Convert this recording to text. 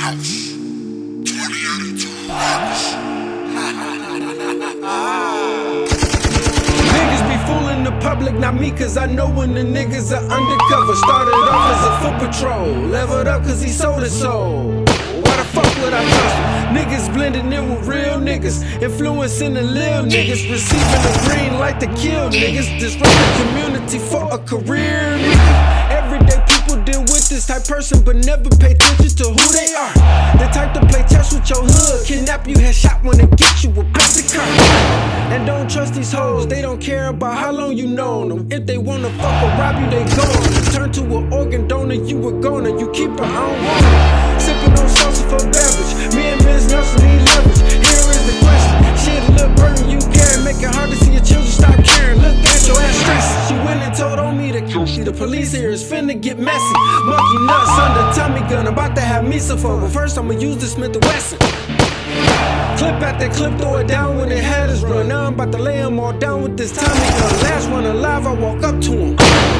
house. 2082 house. Niggas be fooling the public, not me, cause I know when the niggas are undercover. Started off as a foot patrol, leveled up cause he sold his soul. Why the fuck would I trust him? Niggas blending in with real niggas, influencing the lil niggas, receiving the green light to kill niggas, disrupt the community for a career, nigga. Everyday people deal with this type person, but never pay attention to who they are. The type to play chess with your hood, kidnap you, headshot when they get you a plastic car. And don't trust these hoes, they don't care about how long you known them. If they wanna fuck or rob you, they gone. Turn to an organ donor, you a goner, you keep her, I don't want her. Sipping on salsa for beverage, me and Ms. Nelson need leverage. Here is the question, shit, a little burden you carry, make it hard to see your children stop caring. Look at your ass stressed. She went and told on me to kill. The police here is finna get messy. Monkey nuts under Tommy gun, about to have me some fun. But first I'ma use the Smith & Wesson. Clip at that clip, throw it down when it had us run. Now I'm about to lay them all down with this Tommy gun. Last one alive, I walk up to him.